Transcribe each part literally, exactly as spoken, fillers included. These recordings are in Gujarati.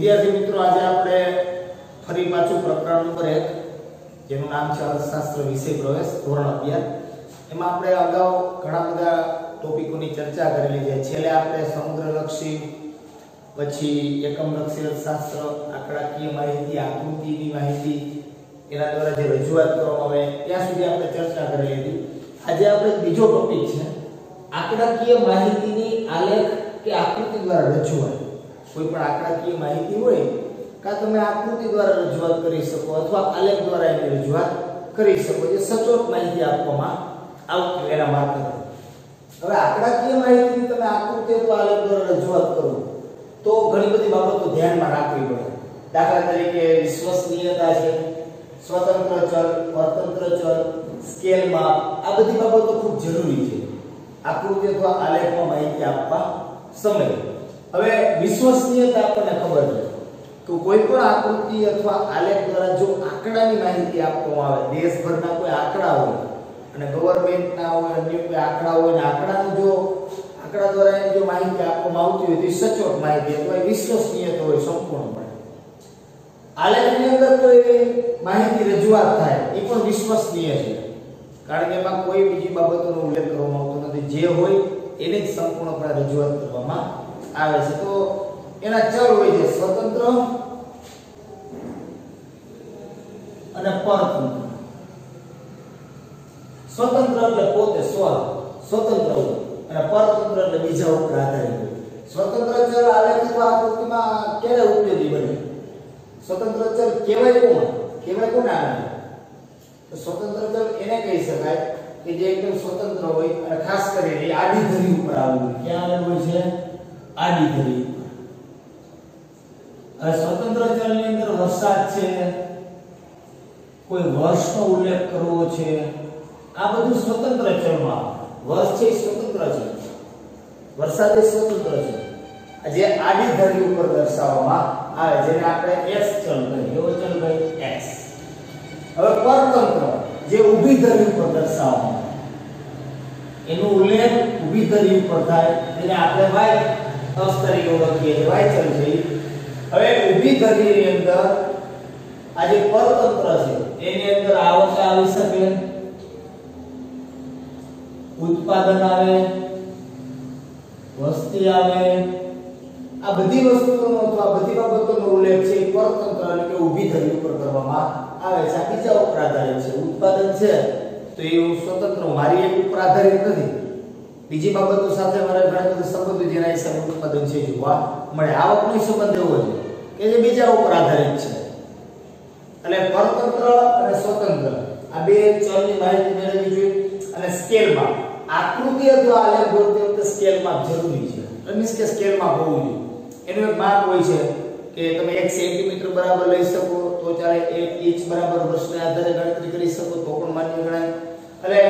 વિદ્યાર્થી મિત્રો આજે આપણે ફરી પાછું પ્રકરણ નંબર એક જેનું નામ છે અર્થશાસ્ત્ર વિષય પ્રવેશ ધોરણ અગિયાર એમાં આપણે અગાઉ ઘણા બધા ટોપિકોની ચર્ચા કરેલી છે। છેલ્લે આપણે સમુદ્રલક્ષી પછી એકમલક્ષી અર્થશાસ્ત્ર આંકડાકીય માહિતી આકૃતિની માહિતી એના દ્વારા જે રજૂઆત કરવામાં આવે ત્યાં સુધી આપણે ચર્ચા કરેલી હતી। આજે આપણે બીજો ટોપિક છે આંકડાકીય માહિતીની આલેખ કે આકૃતિ દ્વારા રજૂઆત। કોઈ પણ આંકડાકીય માહિતી હોય કા તમે આકૃતિ દ્વારા રજૂઆત કરી શકો અથવા આલેખ દ્વારા એની રજૂઆત કરી શકો જે સચોટ માહિતી આપવામાં આવતી એના મારફતે। હવે આંકડાકીય માહિતીની તમે આકૃતિ અથવા આલેખ દ્વારા રજૂઆત કરો તો ઘણી બધી બાબતો ધ્યાનમાં રાખવી પડે। દાખલા તરીકે વિશ્વસનીયતા છે, સ્વતંત્ર ચલ, પરતંત્ર ચલ, સ્કેલ માપ, આ બધી બાબતો ખૂબ જરૂરી છે આકૃતિ અથવા આલેખમાં માહિતી આપવા સમયે। હવે વિશ્વસનીયતા આપણને ખબર છે તો કોઈ પણ આકૃતિ અથવા આલેખ દ્વારા જો આંકડાની માહિતી આપવામાં આવે, દેશભરના કોઈ આંકડા હોય અને ગવર્નમેન્ટના હોય અન્ય કોઈ આંકડા હોય અને આંકડાનું જો આંકડા દ્વારા એની જો માહિતી આપવામાં આવતી હોય તો સચોટ માહિતી અથવા વિશ્વસનીયતા હોય સંપૂર્ણપણે। આલેખની અંદર કોઈ માહિતી રજૂઆત થાય એ પણ વિશ્વસનીય છે કારણ કે એમાં કોઈ બીજી બાબતોનો ઉલ્લેખ કરવામાં આવતો નથી, જે હોય એને જ સંપૂર્ણપણે રજૂઆત કરવામાં આવે છે। તો એના ચલ હોય છે સ્વતંત્ર અને પરતંત્ર। સ્વતંત્ર એટલે પોતે સ્વ સ્વતંત્ર હોય અને પરતંત્ર એટલે બીજા ઉપર આધારિત હોય। સ્વતંત્ર ચલ આલેખ અથવા આકૃતિમાં ક્યારે ઉપયોગી બને? સ્વતંત્ર ચલ કહેવાય કોણ? કહેવાય કોને આને? તો સ્વતંત્ર ચલ એને કહી શકાય કે જે એકદમ સ્વતંત્ર હોય અને ખાસ કરીને આડી ધરી ઉપર આવેલું હોય। ક્યાં આવેલું હોય છે? આડી ધરી। હવે સ્વતંત્ર ચલની અંદર વરસાદ છે, કોઈ વર્ષનો ઉલ્લેખ કરવો છે, આ બધું સ્વતંત્ર ચલમાં વર્ષ છે સ્વતંત્ર છે, વરસાદ એ સ્વતંત્ર છે। જે આડી ધરી ઉપર દર્શાવવામાં આવે જેને આપણે x ચલ કહીએ, એવો ચલ કહીએ x। હવે પરતંત્ર જે ઊભી ધરી ઉપર દર્શાવવામાં એનો ઉલ્લેખ ઊભી ધરી ઉપર થાય જેને આપણે y અક્ષ તરીકે ઓળખીએ છીએ, y ચલ છે। હવે ઊભી ધરીની અંદર આ જે પરતંત્ર છે એની અંદર આવક આવી શકે, ઉત્પાદન આવે, વસ્તી આવે, આ બધી વસ્તુઓનો અથવા બધી બાબતોનો ઉલ્લેખ છે પરતંત્ર એટલે કે ઊભી ધરી ઉપર કરવામાં આવે છે। આ બીજા ઉપર આધારિત છે। ઉત્પાદન છે તો એ સ્વતંત્ર મારી એક ઉપર આધારિત નથી, બીજી બાબતો સાથે મારે ઘણા બધા સંબંધો જેના હિસાબે ઉત્પાદન છે જોવા મળે। આવકનો સંબંધ એવો છે કે જે બીજા ઉપર આધારિત છે। એટલે પરતંત્ર અને સ્વતંત્ર આ બે ચલની માહિતી મેળવવી જોઈએ। અને સ્કેલમાં આકૃતિ અથવા આલેખ દોરતી વખતે સ્કેલ માપ જરૂરી છે, મીન્સ કે સ્કેલ માપ હોવું જોઈએ। એનું એક માપ હોય છે કે તમે એક સેન્ટીમીટર બરાબર લઈ શકો તો ચાલે, એક ઇંચ બરાબર વર્ષના આધારે ગણતરી કરી શકો તો પણ માન્ય ગણાય। એટલે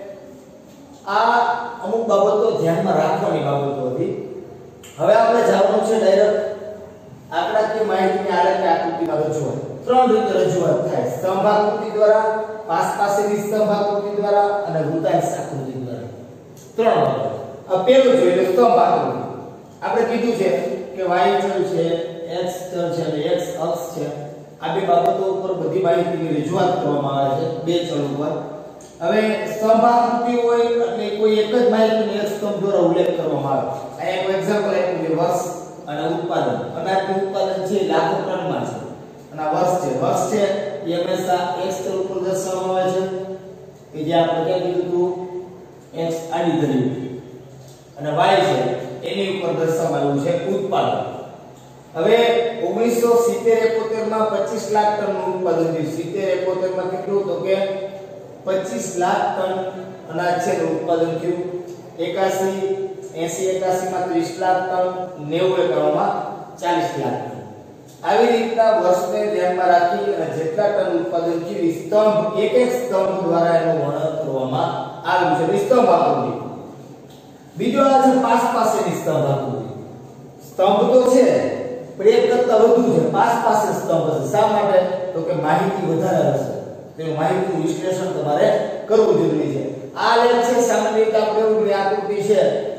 આ અમુક બાબતો ધ્યાનમાં રાખવાની બાબતો હતી। હવે આપણે જવાનું છે ડાયરેક્ટ આંકડાકીય માહિતીની આલેખ આકૃતિમાં રજૂઆત। ત્રણ રીતે રજૂઆત થાય: સ્તંભ આકૃતિ દ્વારા, પાસ પાસેની સ્તંભ આકૃતિ દ્વારા અને વૃત્તાંશ આકૃતિ દ્વારા। ત્રણ આ પહેલું છે એટલે સ્તંભ આકૃતિ। આપણે કીધું છે કે y ચલ છે, x ચલ છે અને x અક્ષ છે, આ બે બાબતો ઉપર બધી માહિતીની રજૂઆત કરવામાં આવે છે બે ચલ ઉપર। હવે સ્તંભ આકૃતિ હોય એટલે કોઈ એક જ માહિતીનો એક સ્તંભ દ્વારા ઉલ્લેખ કરવામાં આવે। અહીંયા એક એક્ઝામ્પલ આપ્યું છે વર્ષ અને ઉત્પાદન। અનાજનું ઉત્પાદન છે લાખો ટનમાં છે અને આ વર્ષ છે, વર્ષ છે એ હંમેશા x ચલ ઉપર દર્શાવવામાં આવે છે કે જે આપણે ક્યાં કીધું હતું x આડી ધરી અને y છે એની ઉપર દર્શાવવામાં આવ્યું છે ઉત્પાદન। હવે ઓગણીસો સિત્તેર એકોતેર માં પચીસ લાખ ટનનું ઉત્પાદન થયું। સિત્તેર એકોતેર માં કેટલું તો કે પચીસ લાખ ટન અનાજ છે ઉત્પાદન થયું। એકાસી એંસી એકાસી માં ત્રીસ લાખ ટન, નેવું એકાણું માં ચાલીસ લાખ ટન। આવી રીતના વર્ષને ધ્યાનમાં રાખી અને જેટલા ટન ઉત્પાદન થયું સ્તંભ એક એક સ્તંભ દ્વારા એનું વર્ણન કરવામાં આવ્યું છે સ્તંભ આકૃતિ। બીજો આ છે પાસ પાસેની સ્તંભ આકૃતિ। સ્તંભ તો છે પણ એક કરતા વધુ છે, પાસ પાસે સ્તંભ છે। શા માટે? તો કે માહિતી વધારે હશે, તેનું માહિતીનું વિશ્લેષણ તમારે કરવું જરૂરી છે। આ લેખ છે સામાન્ય રીતે આપણે એવું આકૃતિ છે એ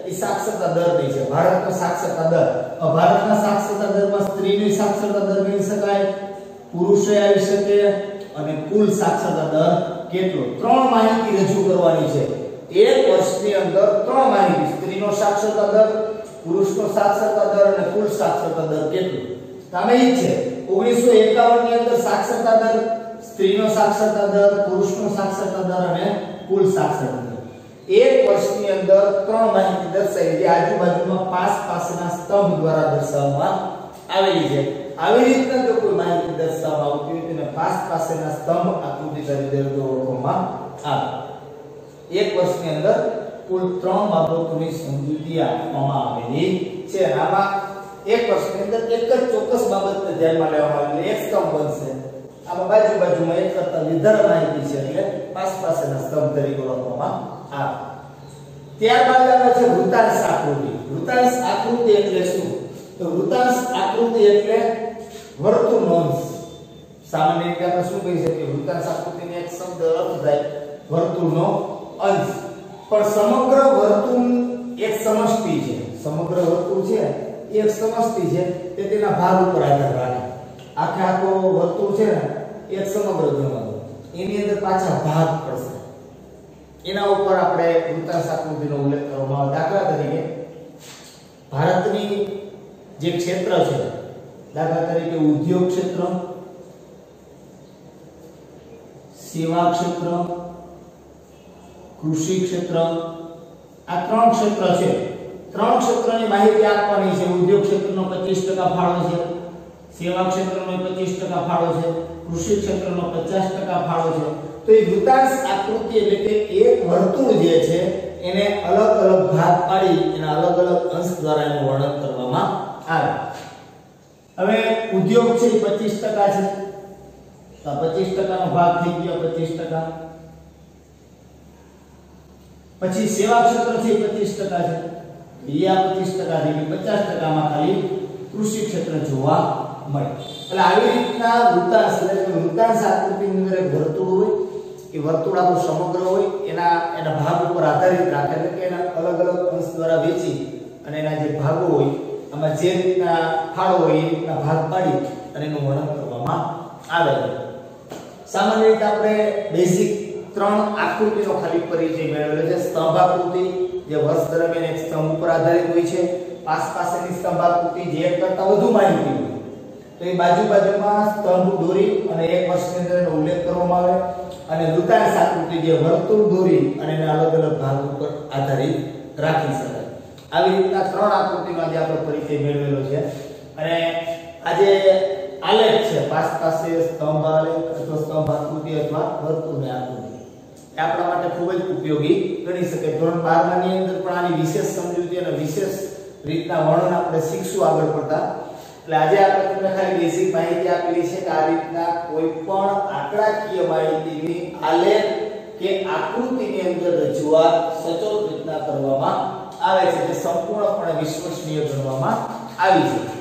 એ સાક્ષરતા દરની છે. ભારતનો સાક્ષરતા દર. ભારતના સાક્ષરતા દરમાં સ્ત્રીની સાક્ષરતા દર ગણી શકાય, પુરુષે આવી શકે અને કુલ સાક્ષરતા દર કેટલો. ત્રણ માહિતી રજૂ કરવાની છે. એક વર્ષની અંદર ત્રણ માહિતી, સ્ત્રીનો સાક્ષરતા દર, પુરુષનો સાક્ષરતા દર અને કુલ સાક્ષરતા દર કેટલો. તમે ઈ છે ઓગણીસો એકાવન ની અંદર સાક્ષરતા દર, સ્ત્રીનો સાક્ષરતા દર, પુરુષનો સાક્ષરતા દર અને કુલ સાક્ષરતા દર. એક વર્ષની અંદર ત્રણ માહિતી દર્શાવી જે આજુબાજુમાં પાસ પાસેના સ્તંભ દ્વારા દર્શાવવામાં આવેલી છે. આવી રીતના જો કોઈ માહિતી દર્શાવવામાં આવતી હોય તેને પાસ પાસેના સ્તંભ આકૃતિ તરીકે ઓળખવામાં આવે. એક વર્ષની અંદર કુલ ત્રણ બાબતોની સમજૂતી આપવામાં આવેલી છે. આમાં એક વર્ષની અંદર એક જ ચોક્કસ બાબતને ધ્યાનમાં લેવામાં આવે એક સ્તંભ બનશે. આમાં બાજુ બાજુમાં એક કરતા વધારે માહિતી છે એટલે પાસ પાસેના સ્તંભ તરીકે ઓળખવામાં આવે. ત્યારબાદ આવે છે વૃત્તાંશ આકૃતિ. વૃત્તાંશ આકૃતિ એટલે શું? તો વૃત્તાંશ આકૃતિ એટલે વર્તુળનો અંશ. સામાન્ય રીતે આપણે શું કહી શકીએ? વૃત્તાંશ આકૃતિનો એક શબ્દ અર્થ થાય વર્તુળનો અંશ. પણ સમગ્ર વર્તુળ એક સમષ્ટિ છે. સમગ્ર વર્તુળ છે એક સમષ્ટિ છે તે તેના ભાગ ઉપર આધાર રાખે. આખે આખો વર્તુળ છે ને એક સમગ્ર ગણવાનું, એની અંદર પાછા ભાગ પડશે, એના ઉપર આપણે વૃત્તાંશ આકૃતિનો ઉલ્લેખ કરવામાં આવે. દાખલા તરીકે ભારતની જે ક્ષેત્ર છે, દાખલા તરીકે ઉદ્યોગ ક્ષેત્ર, સેવા ક્ષેત્ર, કૃષિ ક્ષેત્ર, આ ત્રણ ક્ષેત્ર છે. ત્રણ ક્ષેત્રની માહિતી આપવાની છે. ઉદ્યોગ ક્ષેત્રનો પચીસ ટકા ફાળો છે, સેવા ક્ષેત્રનો પચીસ ટકા ફાળો છે, કૃષિ ક્ષેત્રનો પચાસ ટકા ફાળો છે. તો એ વૃત્તાંશ આકૃતિ એટલે કે એક વર્તુળ જે છે એને અલગ અલગ ભાગ પાડી એના અલગ અલગ અંશ દ્વારા એનું વર્ણન કરવામાં આવે. હવે ઉદ્યોગ છે એ પચીસ ટકા છે, તો પચીસ ટકા નો ભાગ થઈ ગયો પચીસ ટકા. પછી સેવા ક્ષેત્ર છે એ પચીસ ટકા છે, એ આ પચીસ ટકા થઈ ગયું. પચાસ ટકા માં ખાલી કૃષિ ક્ષેત્ર જોવા મળે. એટલે આવી રીતના વૃત્તાંશ એટલે કે વૃત્તાંશ આકૃતિની અંદર એક વર્તુળ હોય, એ વર્તુળ આખું સમગ્ર હોય, એના એના ભાગ ઉપર આધારિત રાખે એટલે કે એના અલગ અલગ અંશ દ્વારા વેચી અને એના જે ભાગો હોય આમાં જે રીતના ફાળો હોય એ રીતના ભાગ પાડી અને એનું વર્ણન કરવામાં આવે. સામાન્ય રીતે આપણે બેઝિક ત્રણ આકૃતિનો ખાલી પરિચય મેળવેલો છે. સ્તંભ આકૃતિ જે વર્ષ દરમિયાન એક સ્તંભ ઉપર આધારિત હોય છે, પાસ પાસેની સ્તંભ આકૃતિ જે એક કરતા વધુ માહિતી હોય તો એ બાજુ બાજુમાં સ્તંભ દોરી અને એક વર્ષની અંદર એનો ઉલ્લેખ કરવામાં આવે, અને વૃત્તાંશ આકૃતિ જે વર્તુળ દોરી અને એના અલગ અલગ ભાગ ઉપર આધારિત રાખી શકાય. આવી રીતના ત્રણ આકૃતિનો આજે આપણે પરિચય મેળવેલો છે. અને આજે આલેખ છે પાસ પાસે સ્તંભ આલેખ અથવા સ્તંભ આકૃતિ અથવા વર્તુળની આકૃતિ એ આપણા માટે ખૂબ જ ઉપયોગી ગણી શકાય. ધોરણ બાર ની અંદર પણ આની વિશેષ સમજૂતી અને વિશેષ રીતના વર્ણન આપણે શીખશું આગળ પડતા. એટલે આજે આપણે તમને ખાલી બેઝિક માહિતી આપેલી છે કે આ રીતના કોઈ પણ આંકડાકીય માહિતીની આલેખ કે આકૃતિની અંદર રજૂઆત સચોટ રીતના કરવામાં આવે છે, જે સંપૂર્ણપણે વિશ્વસનીય ગણવામાં આવી છે.